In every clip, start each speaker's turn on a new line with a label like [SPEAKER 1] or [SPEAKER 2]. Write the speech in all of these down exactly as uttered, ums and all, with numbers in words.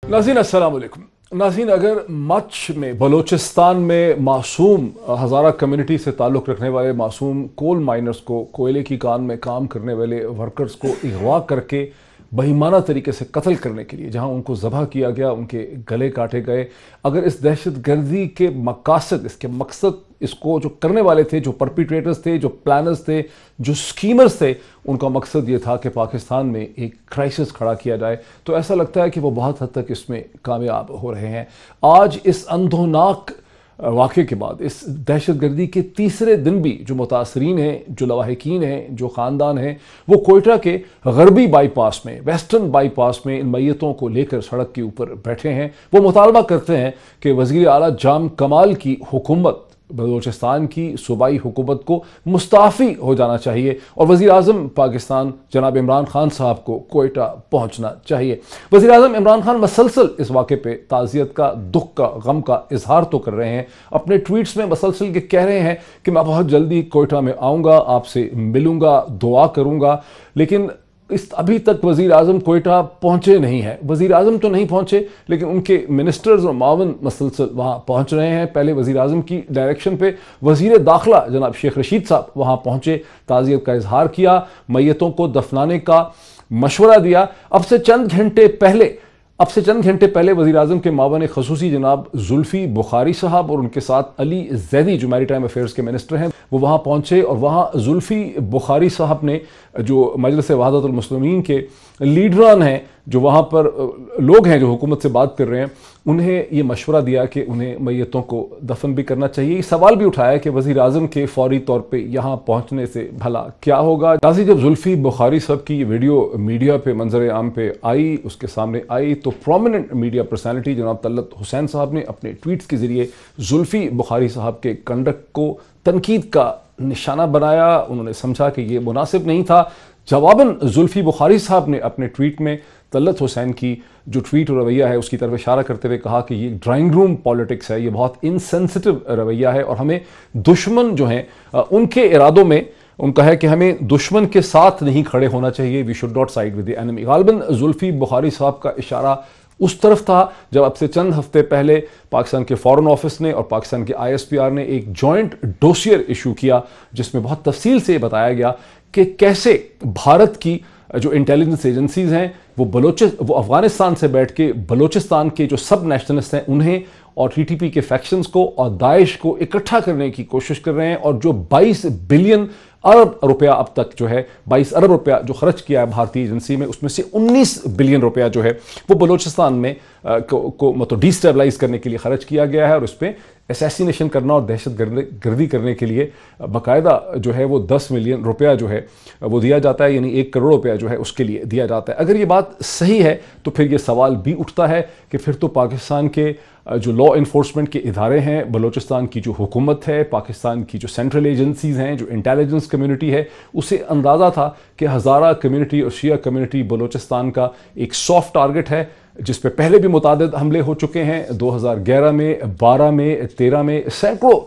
[SPEAKER 1] नाज़रीन अस्सलाम वालेकुम। नाज़रीन, अगर मच में बलोचिस्तान में मासूम हज़ारा कम्युनिटी से ताल्लुक़ रखने वाले मासूम कोल माइनर्स को, कोयले की कान में काम करने वाले वर्कर्स को अगवा करके बेईमाना तरीके से कत्ल करने के लिए जहां उनको ज़बह किया गया, उनके गले काटे गए, अगर इस दहशत गर्दी के मकासद, इसके मकसद, इसको जो करने वाले थे, जो परपिट्रेटर्स थे, जो प्लानर्स थे, जो स्कीमर्स थे, उनका मकसद ये था कि पाकिस्तान में एक क्राइसिस खड़ा किया जाए, तो ऐसा लगता है कि वो बहुत हद तक इसमें कामयाब हो रहे हैं। आज इस अंधोनाक वाक़े के बाद, इस दहशत गर्दी के तीसरे दिन भी जो मुतासरीन हैं, जो लवाहिकीन हैं, जो ख़ानदान हैं, वो कोयटा के गरबी बाईपास में, वेस्टर्न बाईपास में इन मैयतों को लेकर सड़क के ऊपर बैठे हैं। वो मुतालबा करते हैं कि वज़ीर आला जाम कमाल की हुकूमत, बलूचिस्तान की सूबाई हुकूमत को मुस्ताफ़ी हो जाना चाहिए और वज़ीर आज़म पाकिस्तान जनाब इमरान खान साहब को कोयटा पहुँचना चाहिए। वज़ीर आज़म इमरान खान मसलसल इस वाक़े पे ताज़ियत का, दुख का, गम का इजहार तो कर रहे हैं, अपने ट्वीट्स में मसलसल के कह रहे हैं कि मैं बहुत जल्दी कोयटा में आऊँगा, आपसे मिलूँगा, दुआ करूँगा, लेकिन इस अभी तक वज़ीर आज़म कोयटा पहुँचे नहीं हैं। वज़ीर आज़म तो नहीं पहुँचे, लेकिन उनके मिनिस्टर्स और मावन मसलसल वहाँ पहुँच रहे हैं। पहले वज़ीर आज़म की डायरेक्शन पे वज़ीर दाखिला जनाब शेख रशीद साहब वहाँ पहुँचे, ताज़ियत का इजहार किया, मैयतों को दफनाने का मशवरा दिया। अब से चंद घंटे पहले अब से चंद घंटे पहले वज़ीर आज़म के मावन ख़ुसूसी जनाब जुल्फ़ी बुखारी साहब और उनके साथ अली ज़ैदी जो मैरीटाइम अफेयर्स के मिनिस्टर हैं, वो वहाँ पहुँचे और वहाँ जुल्फ़ी बुखारी साहब ने, जो मजलिस वहदतुल मुस्लिमीन के लीडरान हैं, जो वहाँ पर लोग हैं जो हुकूमत से बात कर रहे हैं, उन्हें ये मशवरा दिया कि उन्हें मैयतों को दफन भी करना चाहिए। ये सवाल भी उठाया कि वज़ीर आज़म के फौरी तौर पे यहाँ पहुँचने से भला क्या होगा। नाज़रीन, जब जुल्फ़ी बुखारी साहब की ये वीडियो मीडिया पे मंजर आम पे आई, उसके सामने आई, तो प्रोमिनेंट मीडिया पर्सनैलिटी जनाब तलत हुसैन साहब ने अपने ट्वीट्स के ज़रिए जुल्फ़ी बुखारी साहब के कंडक्ट को तनकीद का निशाना बनाया। उन्होंने समझा कि ये मुनासिब नहीं था। जवाबन जुल्फ़ी बुखारी साहब ने अपने ट्वीट में तलत हुसैन की जो ट्वीट और रवैया है उसकी तरफ इशारा करते हुए कहा कि ये ड्राइंग रूम पॉलिटिक्स है, ये बहुत इनसेंसिटिव रवैया है और हमें दुश्मन जो हैं उनके इरादों में, उनका है कि हमें दुश्मन के साथ नहीं खड़े होना चाहिए, we should not side with the enemy. गालिबन जुल्फ़ी बुखारी साहब का इशारा उस तरफ था जब अब से चंद हफ्ते पहले पाकिस्तान के फॉरेन ऑफिस ने और पाकिस्तान के आई एस पी आर ने एक जॉइंट डोसियर इशू किया, जिसमें बहुत तफसील से बताया गया कि कैसे भारत की जो इंटेलिजेंस एजेंसीज हैं वो बलोच वो अफगानिस्तान से बैठ के बलोचिस्तान के जो सब नेशनलिस्ट हैं उन्हें और टी टी पी के फैक्शंस को और दाइश को इकट्ठा करने की कोशिश कर रहे हैं, और जो बाईस बिलियन अरब रुपया अब तक जो है बाईस अरब रुपया जो खर्च किया है भारतीय एजेंसी में, उसमें से उन्नीस बिलियन रुपया जो है वो बलोचिस्तान में आ, को, को मतलब डिस्टेबलाइज करने के लिए खर्च किया गया है, और उस पर असैसिनेशन करना और दहशत गर्दी करने के लिए बाकायदा जो है वो दस मिलियन रुपया जो है वो दिया जाता है, यानी एक करोड़ रुपया जो है उसके लिए दिया जाता है। अगर ये बात सही है तो फिर ये सवाल भी उठता है कि फिर तो पाकिस्तान के जो लॉ इन्फोर्समेंट के इदारे हैं, बलूचिस्तान की जो हुकूमत है, पाकिस्तान की जो सेंट्रल एजेंसीज़ हैं, जो इंटेलिजेंस कम्युनिटी है, उसे अंदाज़ा था कि हज़ारा कम्युनिटी और शिया कम्युनिटी बलूचिस्तान का एक सॉफ्ट टारगेट है, जिस पे पहले भी मुतादिद हमले हो चुके हैं। दो हज़ार ग्यारह में, बारह में, तेरह में सैकड़ों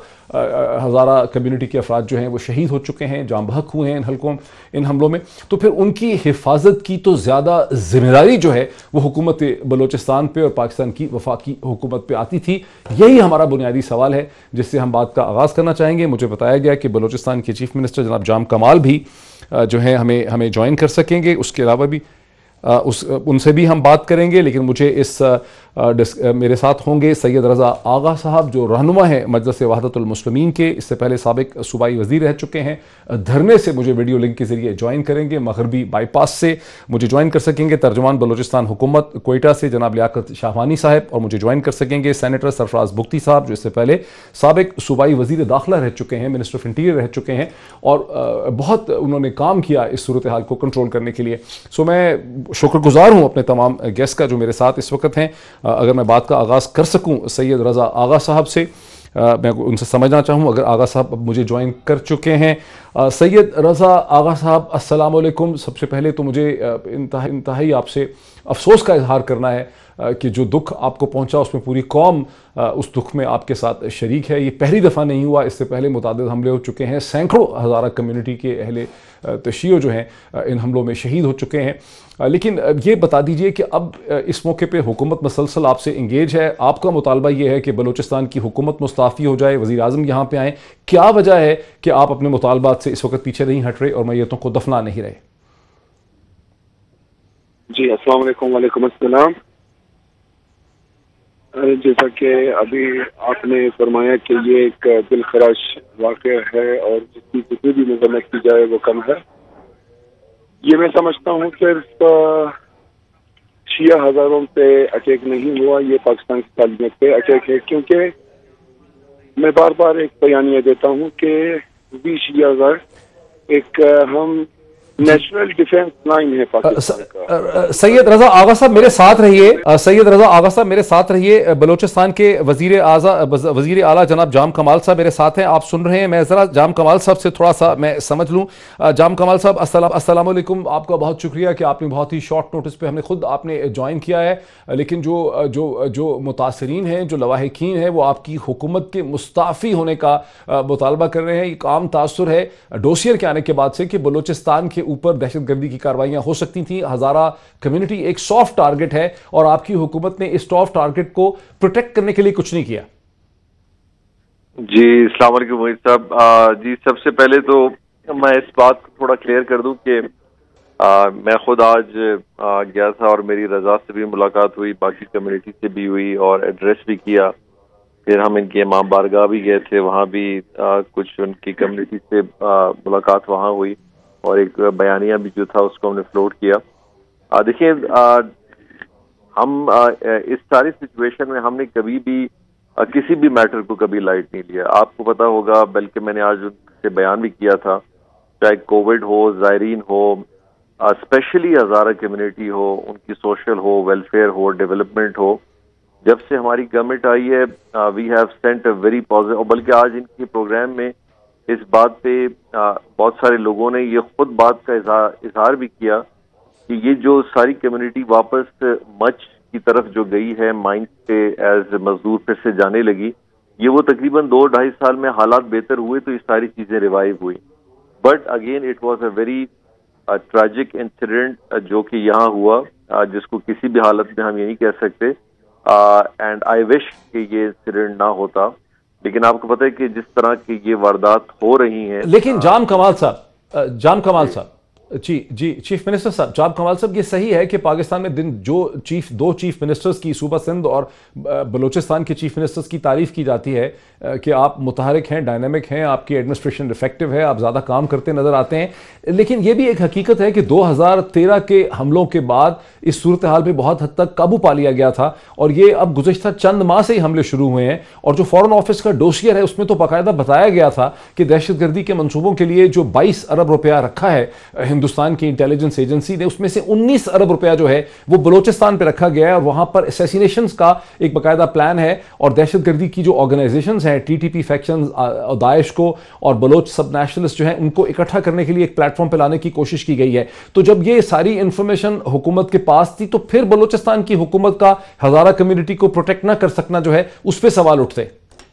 [SPEAKER 1] हज़ारा कम्युनिटी के अफराद जो हैं वो शहीद हो चुके हैं, जाम बहक हुए हैं इन हल्कों इन हमलों में। तो फिर उनकी हिफाजत की तो ज़्यादा जिम्मेदारी जो है वो हुकूमत बलूचिस्तान पे और पाकिस्तान की वफाकी हुकूमत पे आती थी। यही हमारा बुनियादी सवाल है जिससे हम बात का आगाज़ करना चाहेंगे। मुझे बताया गया कि बलूचिस्तान के चीफ मिनिस्टर जनाब जाम कमाल भी जो है हमें हमें ज्वाइन कर सकेंगे। उसके अलावा भी आ, उस उनसे भी हम बात करेंगे, लेकिन मुझे इस आ, डिस, आ, मेरे साथ होंगे सैयद रज़ा आगा साहब, जो रहनुमा है मजलिस वहदतुल मुस्लिमीन के, इससे पहले साबिक सूबाई वज़ीर रह चुके हैं। धरने से मुझे वीडियो लिंक के ज़रिए ज्वाइन करेंगे, मगरबी बाईपास से मुझे ज्वाइन कर सकेंगे तर्जुमान बलूचिस्तान हुकूमत कोयटा से जनाब लियाकत शाहवानी साहब, और मुझे ज्वाइन कर सकेंगे सेनेटर सरफराज बुख्ती साहब, जो इससे पहले साबिक सूबाई वज़ीर दाखिला रह चुके हैं, मिनिस्टर ऑफ इंटीरियर रह चुके हैं, और बहुत उन्होंने काम किया इस सूरत हाल को कंट्रोल करने के लिए। सो मैं शुक्रगुजार हूँ अपने तमाम गेस्ट का जो मेरे साथ इस वक्त हैं। अगर मैं बात का आगाज़ कर सकूँ सैयद रज़ा आगा साहब से, आ, मैं उनसे समझना चाहूँ अगर आगा साहब अब मुझे ज्वाइन कर चुके हैं। आ, सैयद रज़ा आगा साहब अस्सलाम वालेकुम। सबसे पहले तो मुझे इंतहा इंतहाई आपसे अफसोस का इजहार करना है کہ جو دکھ آپ کو پہنچا اس میں پوری قوم اس دکھ میں آپ کے ساتھ شریک ہے. یہ پہلی دفعہ نہیں ہوا, اس سے پہلے متعدد حملے ہو چکے ہیں, سینکڑوں ہزارہ کمیونٹی کے اہل تشیع جو ہیں ان حملوں میں شہید ہو چکے ہیں. لیکن یہ بتا دیجئے کہ اب اس موقع پہ حکومت مسلسل آپ سے انگیج ہے, آپ کا مطالبہ یہ ہے کہ بلوچستان کی حکومت مستعفی ہو جائے, وزیر اعظم یہاں پہ آئیں, کیا وجہ ہے کہ آپ اپنے مطالبات سے اس وقت پیچھے نہیں ہٹ رہے اور میتوں کو دفنا نہیں رہے؟
[SPEAKER 2] جی السلام علیکم. وعلیکم السلام. جیسا کہ ابھی آپ نے فرمایا کہ یہ ایک دلخراش واقعہ ہے اور جس کی کسی بھی مذمت کی جائے وہ کم ہے. یہ میں سمجھتا ہوں صرف شیعہ ہزاروں پہ اٹیک نہیں ہوا, یہ پاکستان کی تعلیمیت پہ اٹیک ہے, کیونکہ میں بار بار ایک بیانیہ دیتا ہوں کہ وی شیعہ ہزار ایک ہم نیشنل ڈیفینس لائن ہے پاکستان کا.
[SPEAKER 1] سید رضا آغا صاحب میرے ساتھ رہیے, سید رضا آغا صاحب میرے ساتھ رہیے. بلوچستان کے وزیر اعظم وزیر اعلیٰ جناب جام کمال صاحب میرے ساتھ ہیں, آپ سن رہے ہیں. میں ذرا جام کمال صاحب سے تھوڑا سا میں سمجھ لوں. جام کمال صاحب السلام السلام علیکم. آپ کا بہت شکریہ کہ آپ نے بہت ہی شارٹ نوٹس پہ ہم نے خود آپ نے جوائن کیا ہے, لیکن جو جو جو متاثرین ہیں, جو لواحقین ہیں, وہ آپ کی حکومت کے مستعفی ہونے کا مطالبہ کر رہے ہیں. ایک عام تاثر ہے ڈوسیئر کے آنے کے بعد سے کہ بلوچستان کے اوپر دہشت گردی کی کاروائیاں ہو سکتی تھیں. ہزارہ کمیونٹی ایک سافٹ ٹارگٹ ہے اور آپ کی حکومت نے اس سافٹ ٹارگٹ کو پروٹیکٹ کرنے کے لیے کچھ نہیں کیا.
[SPEAKER 3] جی السلام علیکم وحید صاحب. جی سب سے پہلے تو میں اس بات کو تھوڑا کلیئر کر دوں کہ میں خود آج گیا تھا اور میری رضا سے بھی ملاقات ہوئی, باقی کمیونٹی سے بھی ہوئی اور ایڈریس بھی کیا. پھر ہم ان کے امام بارگاہ بھی گئے تھے, وہاں بھی کچھ ان کی کمیونٹی سے ملاقات وہاں ہوئی اور ایک بیانیہ بھی جو تھا اس کو ہم نے فلوٹ کیا. دیکھیے ہم اس ساری سچویشن میں ہم نے کبھی بھی کسی بھی میٹر کو کبھی لائٹ نہیں لیا. آپ کو پتا ہوگا, بلکہ میں نے آج ان سے بیان بھی کیا تھا, چاہے کووڈ ہو, زائرین ہو, اسپیشلی ہزارہ کمیونٹی ہو, ان کی سوشل ہو, ویلفیئر ہو, ڈیولپمنٹ ہو, جب سے ہماری گورنمنٹ آئی ہے we have sent a very positive. بلکہ آج ان کے پروگرام میں اس بات پہ بہت سارے لوگوں نے یہ خود بات کا اظہار بھی کیا کہ یہ جو ساری کمیونٹی واپس مچ کی طرف جو گئی ہے, مائنس پہ ایز مزدور پھر سے جانے لگی, یہ وہ تقریباً دو ڈھائی سال میں حالات بہتر ہوئے تو یہ ساری چیزیں ریوائیو ہوئی. But again it was a very tragic incident جو کہ یہاں ہوا, جس کو کسی بھی حالت میں ہم یہ نہیں کہہ سکتے, اینڈ آئی وش کہ یہ انسیڈنٹ نہ ہوتا. لیکن آپ کو پتہ ہے کہ جس طرح کی یہ واردات ہو رہی ہیں.
[SPEAKER 1] لیکن جام کمال صاحب جام کمال صاحب جی جی چیف منسٹر صاحب, جام کمال صاحب یہ صحیح ہے کہ پاکستان میں دن جو چیف دو چیف منسٹرز کی صوبہ سندھ اور بلوچستان کے چیف منسٹرز کی تعریف کی جاتی ہے کہ آپ متحرک ہیں, ڈائنامک ہیں, آپ کی ایڈمنسٹریشن افیکٹو ہے, آپ زیادہ کام کرتے نظر آتے ہیں. لیکن یہ بھی ایک حقیقت ہے کہ دو ہزار تیرہ کے حملوں کے بعد اس صورتحال پہ بہت حد تک قابو پا لیا گیا تھا اور یہ اب گزشتہ چند ماہ سے ہی حملے شروع ہوئے ہیں. اور جو فورن آفس کا ڈوسیئر ہے اس میں تو باقاعدہ بتایا گیا تھا کہ دہشت گردی کے منصوبوں کے لیے جو بائیس ارب روپیہ رکھا ہے ہندوستان کی انٹیلیجنس ایجنسی نے, اس میں سے انیس ارب روپیہ جو ہے وہ بلوچستان پہ رکھا گیا ہے اور وہاں پر اسیسینیشنز کا ایک باقاعدہ پلان ہے. اور دہشت گردی کی جو آرگنائزیشنز ہیں, T T P factions, Daesh کو اور بلوچ سب نیشنلسٹ جو ہیں ان کو اکٹھا کرنے کے لیے ایک پلیٹ فارم پہ لانے کی کوشش کی گئی ہے. تو جب یہ ساری انفارمیشن حکومت کے پاس تھی تو پھر بلوچستان کی حکومت کا ہزارہ کمیونٹی کو پروٹیکٹ نہ کر سکنا جو ہے اس پہ سوال اٹھتے.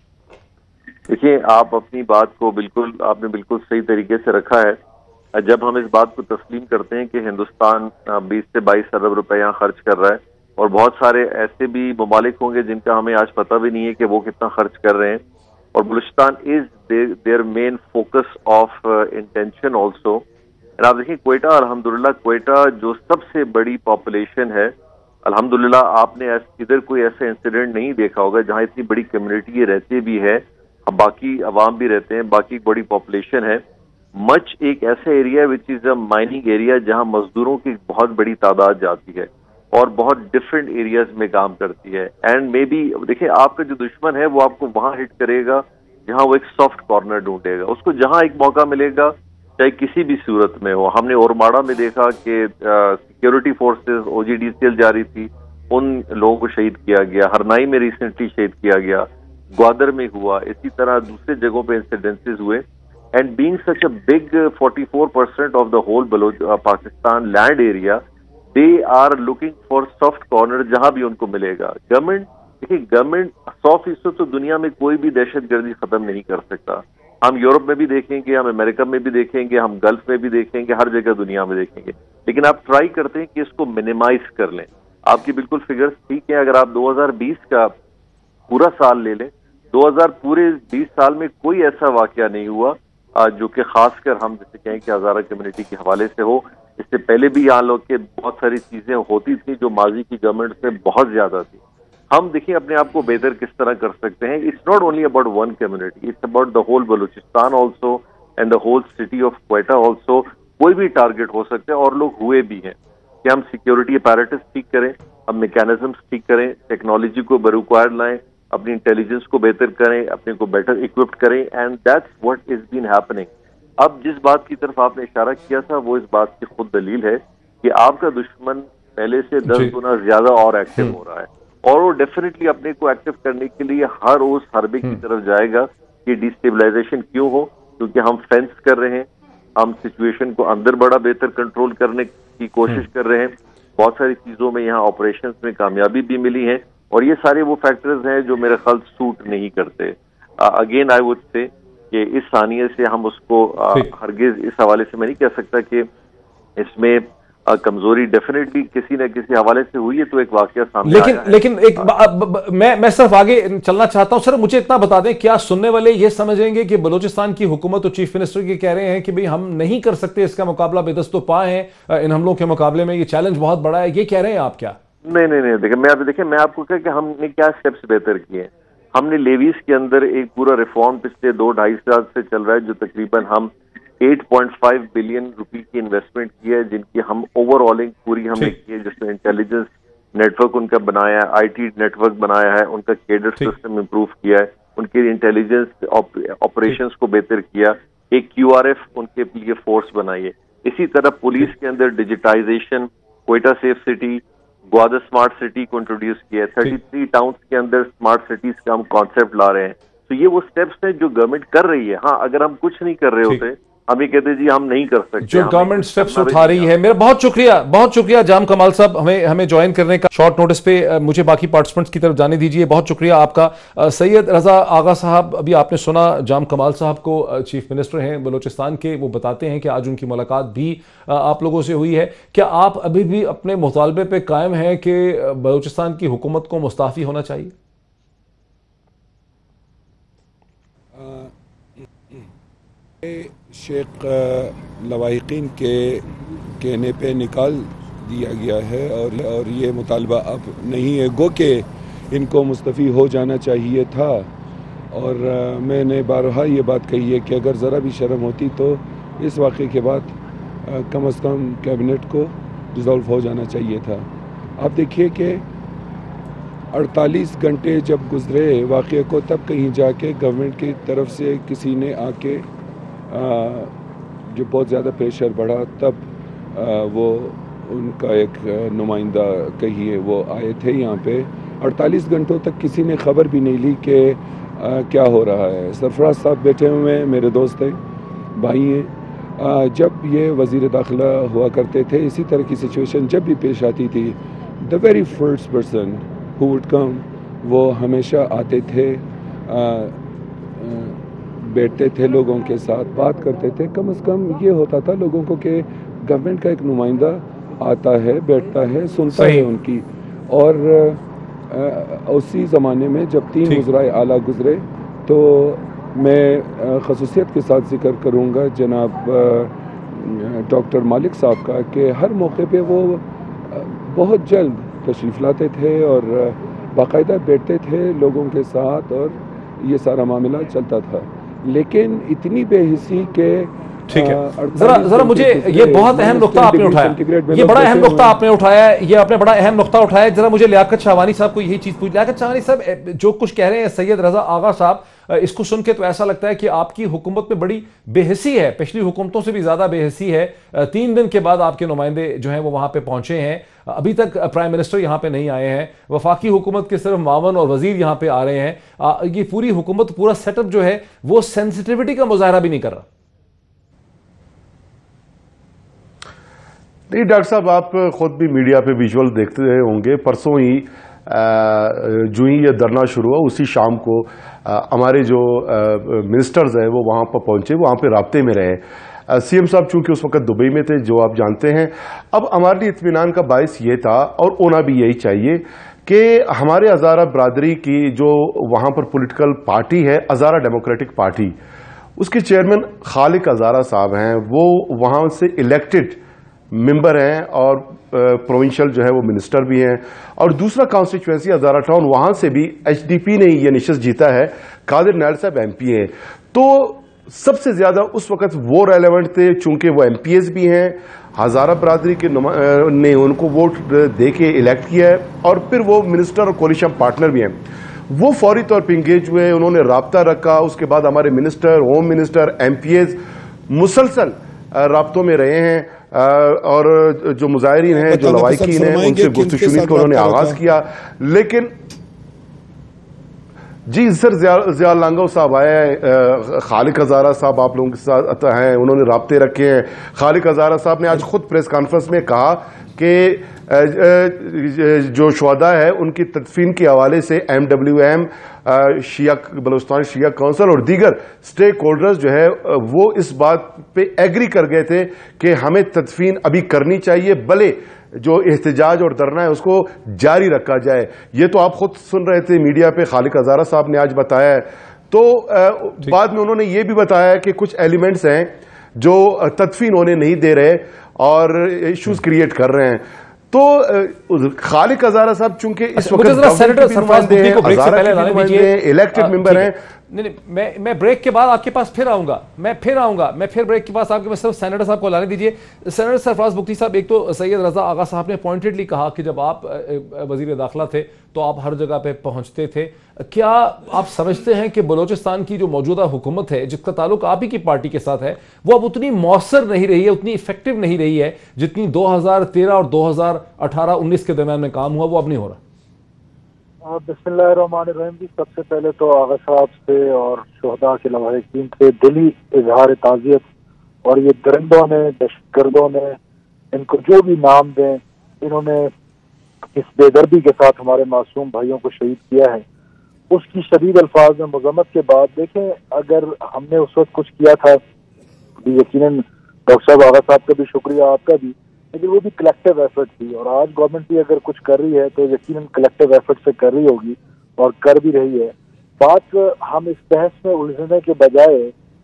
[SPEAKER 3] دیکھیے آپ اپنی بات کو بالکل آپ نے بالکل صحیح طریقے سے رکھا ہے. جب ہم اس بات کو تسلیم کرتے ہیں کہ ہندوستان بیس سے بائیس ارب روپے یہاں خرچ کر رہا ہے اور بہت سارے ایسے بھی ممالک ہوں گے جن کا ہمیں آج پتہ بھی نہیں ہے کہ وہ کتنا خرچ کر رہے ہیں, اور Balochistan is their main focus of attention also. آپ دیکھیں کوئٹہ, الحمدللہ کوئٹہ جو سب سے بڑی پاپولیشن ہے, الحمدللہ آپ نے ادھر کوئی ایسا انسیڈنٹ نہیں دیکھا ہوگا جہاں اتنی بڑی کمیونٹی رہتی بھی ہے, باقی عوام بھی رہتے ہیں, باقی بڑی پاپولیشن ہے. مچ ایک ایسا area which is a mining area جہاں مزدوروں کی بہت بڑی تعداد جاتی ہے اور بہت ڈفرینٹ ایریاز میں کام کرتی ہے. اینڈ مے بی دیکھیں آپ کا جو دشمن ہے وہ آپ کو وہاں ہٹ کرے گا جہاں وہ ایک سافٹ کارنر ڈھونڈے گا. اس کو جہاں ایک موقع ملے گا چاہے کسی بھی صورت میں ہو. ہم نے اورماڑا میں دیکھا کہ security forces O G D C L جاری تھی, ان لوگوں کو شہید کیا گیا. ہرنائی میں ریسنٹلی شہید کیا گیا, گوادر میں ہوا, اسی طرح دوسرے جگہوں پہ انسیڈنسز ہوئے. And being such a big forty four percent of the whole Baloch Pakistan land area, they are looking for soft corner جہاں بھی ان کو ملے گا. گورنمنٹ دیکھیے گورنمنٹ سو فیصد تو دنیا میں کوئی بھی دہشت گردی ختم نہیں کر سکتا. ہم یورپ میں بھی دیکھیں گے, ہم امریکہ میں بھی دیکھیں گے, ہم گلف میں بھی دیکھیں گے, ہر جگہ دنیا میں دیکھیں گے, لیکن آپ ٹرائی کرتے ہیں کہ اس کو منیمائز کر لیں. آپ کی بالکل فگرز ٹھیک ہیں. اگر آپ دو ہزار بیس کا پورا سال لے لیں, دو ہزار پورے بیس سال میں کوئی ایسا واقعہ نہیں ہوا جو کہ خاص کر ہم جیسے کہیں کہ ہزارہ کمیونٹی کے حوالے سے ہو. اس سے پہلے بھی یہاں لوگ کے بہت ساری چیزیں ہوتی تھیں جو ماضی کی گورنمنٹ سے بہت زیادہ تھی. ہم دیکھیں اپنے آپ کو بہتر کس طرح کر سکتے ہیں. It's not only about one community, it's about the whole Balochistan also and the whole city of Quetta also. کوئی بھی ٹارگٹ ہو سکتا ہے اور لوگ ہوئے بھی ہیں کہ ہم سیکیورٹی اپیریٹس ٹھیک کریں, ہم میکینزمس ٹھیک کریں, ٹیکنالوجی کو بروکوائر لائیں, اپنی انٹیلیجنس کو بہتر کریں, اپنے کو بیٹر اکوپڈ کریں, and that's what is been happening. اب جس بات کی طرف آپ نے اشارہ کیا تھا وہ اس بات کی خود دلیل ہے کہ آپ کا دشمن پہلے سے دس گنا زیادہ اور ایکٹیو ہو رہا ہے, اور وہ ڈیفینیٹلی اپنے کو ایکٹیو کرنے کے لیے ہر اس حربے کی طرف جائے گا کہ ڈیسٹیبلائزیشن کیوں ہو, کیونکہ ہم فینس کر رہے ہیں, ہم سچویشن کو اندر بڑا بہتر کنٹرول کرنے کی کوشش کر رہے ہیں. بہت ساری چیزوں میں یہاں آپریشنز میں کامیابی بھی ملی ہے, اور یہ سارے وہ فیکٹرز ہیں جو میرے خیال سوٹ نہیں کرتے. اگین آئی وڈ سے کہ اس ثانیے سے ہم اس کو ہرگز اس حوالے سے میں نہیں کہہ سکتا کہ اس میں کمزوری ڈیفینیٹلی کسی نہ کسی حوالے سے ہوئی ہے, تو ایک واقعہ سامنے
[SPEAKER 1] لیکن لیکن ایک میں میں صرف آگے چلنا چاہتا ہوں. سر مجھے اتنا بتا دیں, کیا سننے والے یہ سمجھیں گے کہ بلوچستان کی حکومت اور چیف منسٹر یہ کہہ رہے ہیں کہ بھئی ہم نہیں کر سکتے اس کا مقابلہ بے دست و پا ہیں ان حملوں کے مقابلے میں, یہ چیلنج بہت بڑا ہے, یہ کہہ رہے ہیں آپ کیا؟
[SPEAKER 3] نہیں نہیں نہیں دیکھیں میں آپ دیکھیں میں آپ کو کہا کہ ہم نے کیا سٹیپس بہتر کیے ہیں. ہم نے لیویز کے اندر ایک پورا ریفارم پچھلے دو ڈھائی سال سے چل رہا ہے جو تقریباً ہم eight point five billion rupee کی انویسٹمنٹ کی ہے, جن کی ہم اوور آلنگ پوری ہم نے کی ہے, جس میں انٹیلیجنس نیٹ ورک ان کا بنایا ہے, آئی ٹی نیٹ ورک بنایا ہے, ان کا کیڈر سسٹم امپروو کیا ہے, ان کی انٹیلیجنس آپریشنز کو بہتر کیا, ایک کیو آر ایف ان کے لیے فورس بنائی ہے. اسی طرح پولیس کے اندر digitisation, Quetta safe city, Gwadar smart city کو انٹروڈیوس کیا ہے, تھرٹی تھری ٹاؤنس کے اندر اسمارٹ سٹیز کا ہم کانسیپٹ لا رہے ہیں. تو یہ وہ سٹیپس ہیں جو گورنمنٹ کر رہی ہے. ہاں اگر ہم کچھ نہیں کر رہے ہوتے ہم یہ کہتے جی ہم نہیں کر سکتے,
[SPEAKER 1] جو گورنمنٹ سٹیپس اٹھا رہی ہے. میرا بہت شکریہ بہت شکریہ جام کمال صاحب ہمیں ہمیں جوائن کرنے کا شارٹ نوٹس پہ. مجھے باقی پارٹیسپنٹس کی طرف جانے دیجیے. بہت شکریہ آپ کا. سید رضا آغا صاحب, ابھی آپ نے سنا جام کمال صاحب کو, چیف منسٹر ہیں بلوچستان کے, وہ بتاتے ہیں کہ آج ان کی ملاقات بھی آپ لوگوں سے ہوئی ہے. کیا آپ ابھی بھی اپنے مطالبے پہ قائم ہیں کہ بلوچستان کی حکومت کو مستعفی ہونا چاہیے؟
[SPEAKER 4] شیخ لواحقین کے کہنے پہ نکال دیا گیا ہے اور اور یہ مطالبہ اب نہیں ہے, گو کہ ان کو مستعفی ہو جانا چاہیے تھا. اور میں نے بارہا یہ بات کہی ہے کہ اگر ذرا بھی شرم ہوتی تو اس واقعے کے بعد کم از کم کیبنٹ کو ڈیزالو ہو جانا چاہیے تھا. آپ دیکھیے کہ اڑتالیس گھنٹے جب گزرے واقعے کو, تب کہیں جا کے گورنمنٹ کی طرف سے کسی نے آ کے جو بہت زیادہ پریشر بڑھا, تب وہ ان کا ایک نمائندہ کہیے وہ آئے تھے یہاں پہ. اڑتالیس گھنٹوں تک کسی نے خبر بھی نہیں لی کہ کیا ہو رہا ہے. سرفراز صاحب بیٹھے ہوئے ہیں, میرے دوست ہیں, بھائی ہیں. جب یہ وزیر داخلہ ہوا کرتے تھے, اسی طرح کی سچویشن جب بھی پیش آتی تھی, the very first person who would come, وہ ہمیشہ آتے تھے, بیٹھتے تھے لوگوں کے ساتھ, بات کرتے تھے. کم از کم یہ ہوتا تھا لوگوں کو کہ گورنمنٹ کا ایک نمائندہ آتا ہے, بیٹھتا ہے, سنتا ہے ان کی. اور اسی زمانے میں جب تین وزرائے اعلیٰ گزرے, تو میں خصوصیت کے ساتھ ذکر کروں گا جناب ڈاکٹر مالک صاحب کا, کہ ہر موقع پہ وہ بہت جلد تشریف لاتے تھے اور باقاعدہ بیٹھتے تھے لوگوں کے ساتھ, اور یہ سارا معاملہ چلتا تھا. لیکن اتنی بے حسی کہ
[SPEAKER 1] ٹھیک ہے, ذرا ذرا مجھے یہ بہت اہم نقطہ آپ نے اٹھایا, یہ بڑا اہم نقطہ آپ نے اٹھایا ہے, یہ آپ نے بڑا اہم نقطہ اٹھایا ہے. ذرا مجھے لیاقت شاہوانی صاحب کو یہی چیز پوچھ. لیاقت شاہوانی صاحب, جو کچھ کہہ رہے ہیں سید رضا آغا صاحب, اس کو سن کے تو ایسا لگتا ہے کہ آپ کی حکومت میں بڑی بے حسی ہے, پچھلی حکومتوں سے بھی زیادہ بے حسی ہے. تین دن کے بعد آپ کے نمائندے جو ہیں وہ وہاں پہ پہنچے ہیں, ابھی تک پرائم منسٹر یہاں پہ نہیں آئے ہیں, وفاقی حکومت کے صرف معاون اور وزیر یہاں پہ آ رہے ہیں. یہ پوری حکومت, پورا سیٹ اپ جو ہے وہ سینسٹیوٹی کا مظاہرہ بھی نہیں کر رہا.
[SPEAKER 5] نہیں ڈاکٹر صاحب، آپ خود بھی میڈیا پہ ویژول دیکھتے رہے ہوں گے. پرسوں ہی جو ہی یہ دھرنا شروع ہوا اسی شام کو ہمارے جو منسٹرز ہیں وہ وہاں پر پہنچے، وہاں پہ رابطے میں رہے. سی ایم صاحب چونکہ اس وقت دبئی میں تھے، جو آپ جانتے ہیں. اب ہمارے لیے اطمینان کا باعث یہ تھا، اور ہونا بھی یہی چاہیے، کہ ہمارے ہزارہ برادری کی جو وہاں پر پولیٹیکل پارٹی ہے، ہزارہ ڈیموکریٹک پارٹی، اس کے چیئرمین خالق ہزارہ صاحب ہیں، وہ وہاں سے الیکٹڈ ممبر ہیں اور پروونشل جو ہے وہ منسٹر بھی ہیں. اور دوسرا کانسٹیچوئنسی ہزارہ ٹاؤن، وہاں سے بھی ایچ ڈی پی نے یہ نشست جیتا ہے، قادر نائر صاحب ایم پی ہیں. تو سب سے زیادہ اس وقت وہ ریلیونٹ تھے، چونکہ وہ ایم پی ایز بھی ہیں، ہزارہ برادری کے نے ان کو ووٹ دے کے الیکٹ کیا ہے، اور پھر وہ منسٹر اور کولیشن پارٹنر بھی ہیں. وہ فوری طور پہ انگیج ہوئے، انہوں نے رابطہ رکھا. اس کے بعد ہمارے minister, home minister, M P As مسلسل رابطوں میں رہے ہیں، اور جو مظاہرین ہیں، جو لوائقین ہیں، ان سے گفتگو شنید کو انہوں نے آغاز کیا. لیکن جی سر، ضیاء لانگو صاحب آئے، خالق ہزارہ صاحب آپ لوگوں کے ساتھ ہیں، انہوں نے رابطے رکھے ہیں. خالق ہزارہ صاحب نے آج خود پریس کانفرنس میں کہا کہ جو شہداء ہے ان کی تدفین کے حوالے سے ایم ڈبلیو ایم، شیعہ بلوچستان شیعہ کونسل اور دیگر سٹیک ہولڈرز جو ہے وہ اس بات پہ ایگری کر گئے تھے کہ ہمیں تدفین ابھی کرنی چاہیے، بھلے جو احتجاج اور دھرنا ہے اس کو جاری رکھا جائے. یہ تو آپ خود سن رہے تھے میڈیا پہ، خالق ہزارہ صاحب نے آج بتایا ہے. تو بعد میں انہوں نے یہ بھی بتایا کہ کچھ ایلیمنٹس ہیں جو تدفین ہونے نہیں دے رہے اور ایشوز کریٹ کر رہے ہیں. تو خالق ہزارہ صاحب چونکہ اس وقت الیکٹڈ ممبر ہیں.
[SPEAKER 1] نہیں میں میں بریک کے بعد آپ کے پاس پھر آؤں گا، میں پھر آؤں گا میں پھر بریک کے پاس آپ کے پاس صرف سینیٹر صاحب کو لانے دیجئے. سینیٹر سرفراز بگٹی صاحب، ایک تو سید رضا آغا صاحب نے پوائنٹڈلی کہا کہ جب آپ وزیر داخلہ تھے تو آپ ہر جگہ پہ پہنچتے تھے. کیا آپ سمجھتے ہیں کہ بلوچستان کی جو موجودہ حکومت ہے، جس کا تعلق آپ ہی کی پارٹی کے ساتھ ہے، وہ اب اتنی مؤثر نہیں رہی ہے، اتنی افیکٹو نہیں رہی ہے جتنی دو ہزار تیرہ اور دو ہزار اٹھارہ انیس کے درمیان میں کام ہوا، وہ اب نہیں ہو رہا؟
[SPEAKER 6] بسم اللہ الرحمن الرحیم. جی سب سے پہلے تو آغا صاحب سے اور شہداء کے لواحقین سے دلی اظہار تعزیت. اور یہ درندوں نے، دہشت گردوں نے، ان کو جو بھی نام دیں، انہوں نے اس بے دردی کے ساتھ ہمارے معصوم بھائیوں کو شہید کیا ہے. اس کی شدید الفاظ میں مذمت کے بعد دیکھیں، اگر ہم نے اس وقت کچھ کیا تھا، یقیناً ڈاکٹر صاحب آغا صاحب کا بھی شکریہ، آپ کا بھی، لیکن وہ بھی کلیکٹیو ایفرٹ تھی. اور آج گورنمنٹ بھی اگر کچھ کر رہی ہے تو یقیناً کلیکٹیو ایفرٹ سے کر رہی ہوگی اور کر بھی رہی ہے. بات ہم اس بحث میں الجھنے کے بجائے